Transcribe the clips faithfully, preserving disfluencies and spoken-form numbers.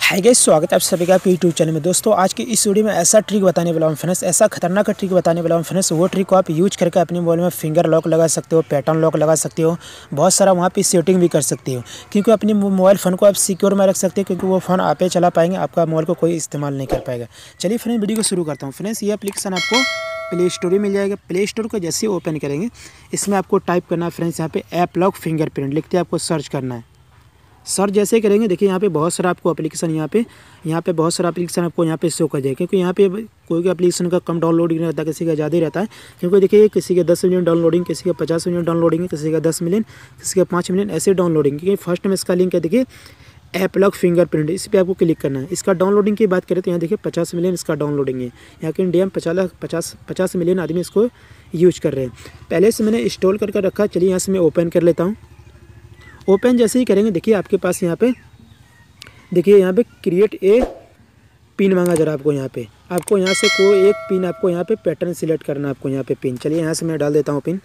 Hi guys, स्वागत है आप सभी का आपके यूट्यूब चैनल में। दोस्तों, आज की इस वीडियो में ऐसा ट्रिक बताने वाला हूं फ्रेंड्स, ऐसा खतरनाक ट्रिक बताने वाला हूं फ्रेंड्स। वो ट्रिक को आप यूज करके अपने मोबाइल में फिंगर लॉक लगा सकते हो, पैटर्न लॉक लगा सकते हो, बहुत सारा वहां पे सेटिंग भी कर सकते हो। क्योंकि अपने मोबाइल फ़ोन को आप सिक्योर में रख सकते हो, क्योंकि वो फ़ोन आप ही चला पाएंगे, आपका मोबाइल को कोई इस्तेमाल नहीं कर पाएगा। चलिए फ्रेंड, वीडियो को शुरू करता हूँ। फ्रेंड्स, ये एप्लीकेशन आपको प्ले स्टोर में मिल जाएगा। प्ले स्टोर को जैसे ही ओपन करेंगे, इसमें आपको टाइप करना है फ्रेंड्स, यहाँ पे ऐप लॉक फिंगरप्रिंट लिखते हैं, आपको सर्च करना है। सर्च जैसे ही करेंगे, देखिए यहाँ पे बहुत सारा आपको एप्लीकेशन यहाँ पे यहाँ पे बहुत सारा एप्लीकेशन आपको यहाँ पे शो कर जाएगा। क्योंकि यहाँ पे कोई भी एप्लीकेशन का कम डाउनलोडिंग रहता है, किसी का ज़्यादा ही रहता है। क्योंकि देखिए, किसी का दस मिलियन डाउनलोडिंग, किसी का पचास मिलियन डाउनलोडिंग, किसी का दस मिलियन, किसी का पाँच मिलियन, ऐसे डाउनलोडिंग। क्योंकि फर्स्ट में इसका लिंक है, देखिए ऐप लॉक फिंगरप्रिंट, इस पर आपको क्लिक करना है। इसका डाउनलोडिंग की बात करें तो यहाँ देखिए पचास मिलियन इसका डाउनलोडिंग है। यहाँ के इंडिया में पचास पचास पचास मिलियन आदमी इसको यूज कर रहे हैं। पहले से मैंने इंस्टॉल करके रखा। चलिए यहाँ से मैं ओपन कर लेता हूँ। ओपन जैसे ही करेंगे, देखिए आपके पास यहाँ पे देखिए यहाँ पे क्रिएट ए पिन मांगा जरा आपको। यहाँ पे आपको यहाँ से कोई एक पिन आपको यहाँ पे पैटर्न सिलेक्ट करना है, आपको यहाँ पे पिन। चलिए यहाँ से मैं डाल देता हूँ पिन।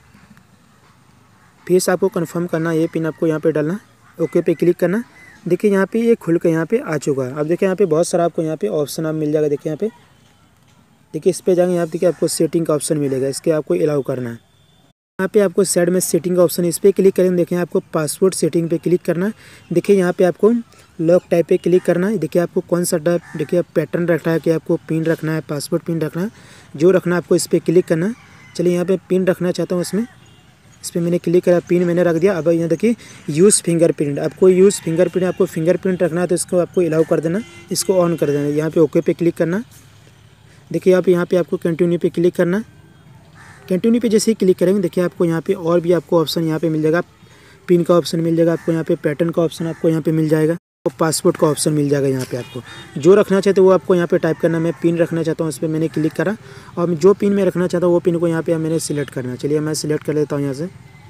फिर से आपको कंफर्म करना, ये पिन आपको यहाँ पे डालना, ओके पे क्लिक करना। देखिए यहाँ पे ये खुल के यहाँ पे आ चुका है। अब देखिए यहाँ पे बहुत सारा आपको यहाँ पे ऑप्शन आप मिल जाएगा। देखिए यहाँ पे देखिए इस पे जाएंगे, यहाँ देखिए आपको सेटिंग का ऑप्शन मिलेगा, इसके आपको अलाउ करना है। यहाँ पे आपको साइड में सेटिंग का ऑप्शन, इस पर क्लिक करेंगे। देखिए आपको पासवर्ड सेटिंग पे क्लिक करना है। देखिए यहाँ पे आपको लॉक टाइप पे क्लिक करना है। देखिए आपको कौन सा टाइप, देखिए पैटर्न रखना है कि आपको पिन रखना है, पासवर्ड पिन रखना है, जो रखना है आपको इस पर क्लिक करना है। चलिए यहाँ पे पिन रखना चाहता हूँ इसमें, इस पर मैंने क्लिक करा, पिन मैंने रख दिया। अब यहाँ देखिए यूज़ फिंगरप्रिंट, आपको यूज़ फिंगरप्रिंट आपको फिंगरप्रिंट रखना है, तो इसको आपको अलाउ कर देना, इसको ऑन कर देना। यहाँ पे ओके पे क्लिक करना। देखिए आप यहाँ पे आपको कंटिन्यू पे क्लिक करना। कंटिन्यू पे जैसे ही क्लिक करेंगे, देखिए आपको यहाँ पे और भी आपको ऑप्शन यहाँ पे मिल जाएगा। पिन का ऑप्शन मिल जाएगा आपको, यहाँ पे पैटर्न का ऑप्शन आपको यहाँ पे मिल जाएगा, और पासवर्ड का ऑप्शन मिल जाएगा। यहाँ पे आपको जो रखना चाहते हो वो आपको यहाँ पे टाइप करना। मैं पिन रखना चाहता हूँ, इस पर मैंने क्लिक करा, और जो पिन मैं रखना चाहता हूँ वो पिन को यहाँ पे मैंने सिलेक्ट करना। चलिए मैं सिलेक्ट कर लेता हूँ। यहाँ से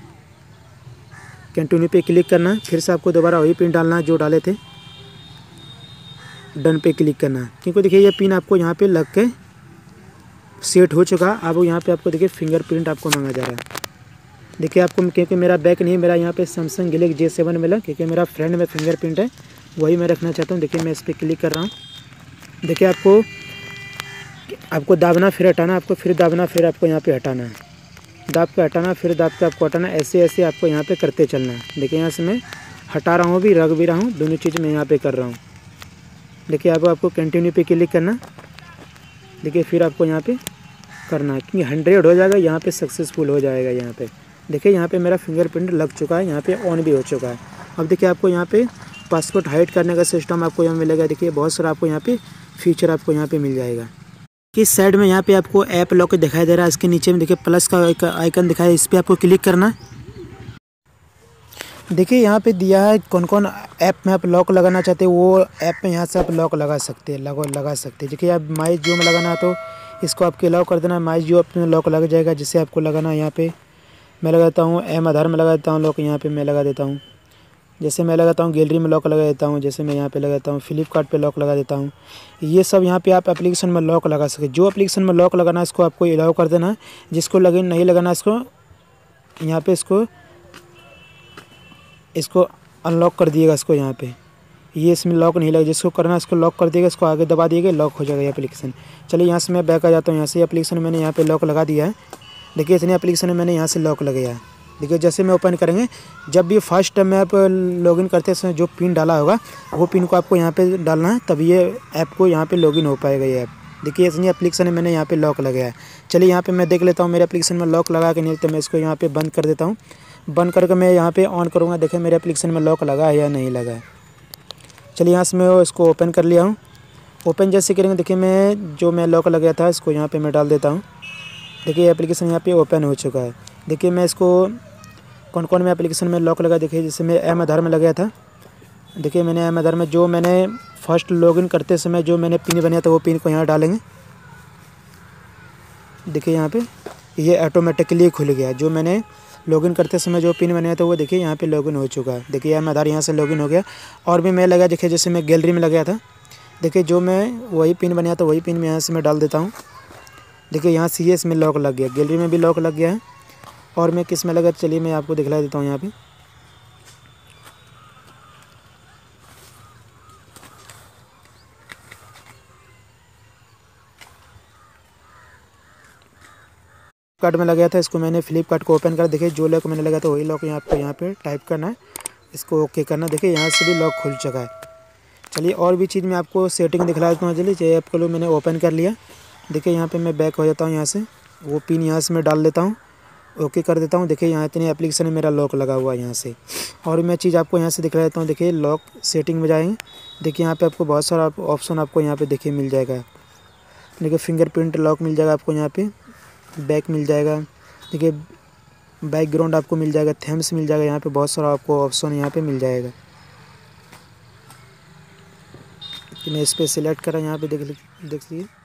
कंटिन्यू पे क्लिक करना। फिर से आपको दोबारा वही पिन डालना है जो डाले थे। डन पे क्लिक करना है। क्योंकि देखिए ये पिन आपको यहाँ पे लग के सेट हो चुका। अब यहाँ पे आपको देखिए फिंगरप्रिंट आपको मांगा जा रहा है। देखिए आपको, क्योंकि मेरा बैक नहीं, मेरा यहाँ पे सैमसंग गैलेक्सी जे सेवन मिला, क्योंकि मेरा फ्रेंड में फिंगरप्रिंट है, वही मैं रखना चाहता हूँ। देखिए मैं इस पर क्लिक कर रहा हूँ। देखिए आपको आपको दाबना, फिर हटाना, आपको फिर दाबना, फिर आपको यहाँ पे हटाना है, दाब के हटाना, फिर दाब के आपको हटाना, ऐसे ऐसे आपको यहाँ पे करते चलना है। देखिए यहाँ से मैं हटा रहा हूँ भी, रख भी रहा हूँ, दोनों चीज़ मैं यहाँ पे कर रहा हूँ। देखिए अब आपको कंटिन्यू पे क्लिक करना। देखिए फिर आपको यहाँ पे करना है, क्योंकि हंड्रेड हो जाएगा, यहाँ पे सक्सेसफुल हो जाएगा। यहाँ पे देखिए यहाँ पे मेरा फिंगरप्रिंट लग चुका है, यहाँ पे ऑन भी हो चुका है। अब देखिए आपको यहाँ पे पासवर्ड हाइड करने का सिस्टम आपको यहाँ मिलेगा। देखिए बहुत सारा आपको यहाँ पे फीचर आपको यहाँ पे मिल जाएगा। किस साइड में यहाँ पे आपको ऐप लॉक दिखाई दे रहा है, इसके नीचे में देखिए प्लस का आइकन दिखाई है, इस पर आपको क्लिक करना है। देखिए यहाँ पे दिया है कौन कौन ऐप में आप लॉक लगाना चाहते हो, वो ऐप में यहाँ से आप लॉक लगा सकते हैं, लगा लगा सकते हैं। देखिए आप माई जियो में लगाना है तो इसको आपके अलाउ कर देना, माई जियो अपने लॉक लग जाएगा। जिससे आपको लगाना है, यहाँ पे मैं लगाता हूँ एम आधार में लगा देता हूँ लॉक, यहाँ पे मैं लगा देता हूँ। जैसे मैं लगाता हूँ गैलरी में लॉक लगा देता हूँ, जैसे मैं यहाँ पे लगाता हूँ फ्लिपकार्ट पे लॉक लगा देता हूँ। ये सब यहाँ पे आप एप्लीकेशन में लॉक लगा सके। जो एप्लीकेशन में लॉक लगाना है इसको आपको अलाउ कर देना है, जिसको लगे नहीं लगाना इसको यहाँ पे इसको इसको अनलॉक कर दिएगा। इसको यहाँ पे ये इसमें लॉक नहीं लगा, जिसको करना है इसको लॉक कर दिएगा, इसको आगे दबा दिएगा, लॉक हो जाएगा ये एप्लीकेशन। चलिए यहाँ से मैं बैक आ जाता हूँ। यहाँ से एप्लीकेशन मैंने यहाँ पे लॉक लगा दिया है। देखिए इतनी एप्लीकेशन में मैंने यहाँ से लॉक लगाया है। देखिए जैसे मैं ओपन करेंगे, जब भी फर्स्ट टाइम में आप लॉगिन करते समय जो पिन डाला होगा वो पिन को आपको यहाँ पे डालना है, तभी ये ऐप को यहाँ पे लॉगिन हो पाएगा ये ऐप। देखिए इतनी एप्लीकेशन है, मैंने यहाँ पे लॉक लगाया है। चलिए यहाँ पे मैं देख लेता हूँ मेरे एप्लीकेशन में लॉक लगा के नहीं, तो मैं इसको यहाँ पे बंद कर देता हूँ। बंद करके मैं यहाँ पे ऑन करूँगा, देखिए मेरे एप्लीकेशन में लॉक लगा है या नहीं लगा है। चलिए यहाँ से मैं इसको ओपन कर लिया हूँ। ओपन जैसे करेंगे, देखिए मैं जो मैं लॉक लगाया था इसको यहाँ पे मैं डाल देता हूँ। देखिए एप्लीकेशन यहाँ पे ओपन हो चुका है। देखिए मैं इसको कौन कौन में एप्लीकेशन में लॉक लगा, देखिए जैसे मैं एम आधार में लगाया था। देखिए मैंने एम आधार में जो मैंने फर्स्ट लॉगिन करते समय जो मैंने पिन बनाया था वो पिन को यहाँ डालेंगे। देखिए यहाँ पे ये ऑटोमेटिकली खुल गया। जो मैंने लॉगिन करते समय जो पिन बनाया था वो देखिए यहाँ पे लॉगिन हो चुका है। देखिए एम आधार यहाँ से लॉगिन हो गया। और भी मैं लगा, देखिए जैसे मैं गैलरी में लगाया था, देखिए जो मैं वही पिन बनाया था वही पिन में यहाँ से मैं डाल देता हूँ। देखिए यहाँ से ये इसमें लॉक लग गया, गैलरी में भी लॉक लग गया है। और मैं किस में लगा, चलिए मैं आपको दिखला देता हूँ। यहाँ पे फ्लिपकार्ट में लगाया था, इसको मैंने फ्लिपकार्ट को ओपन कर, देखिए जो लॉक मैंने लगाया था वही लॉक यहाँ पे यहाँ पे टाइप करना है, इसको ओके करना। देखिए यहाँ से भी लॉक खुल चुका है। चलिए और भी चीज़ मैं आपको सेटिंग दिखला देता हूँ। चलिए ये आपको लो मैंने ओपन कर लिया। देखिए यहाँ पे मैं बैक हो जाता हूँ, यहाँ से वो पिन यहाँ से मैं डाल देता हूँ, ओके कर देता हूँ। देखिए यहाँ इतनी एप्लीकेशन में मेरा लॉक लगा हुआ है यहाँ से। और मैं चीज़ आपको यहाँ से दिखला देता हूँ। देखिए लॉक सेटिंग में जाएंगे, देखिए यहाँ पे आपको बहुत सारा ऑप्शन आपको यहाँ पे देखिए मिल जाएगा। देखिए फिंगरप्रिंट लॉक मिल जाएगा आपको यहाँ पे, बैक मिल जाएगा, देखिए बैकग्राउंड आपको मिल जाएगा, थेम्स मिल जाएगा, यहाँ पे बहुत सारा आपको ऑप्शन यहाँ पे मिल जाएगा। कि मैं इस पर सिलेक्ट करा, यहाँ पे देख देख लीजिए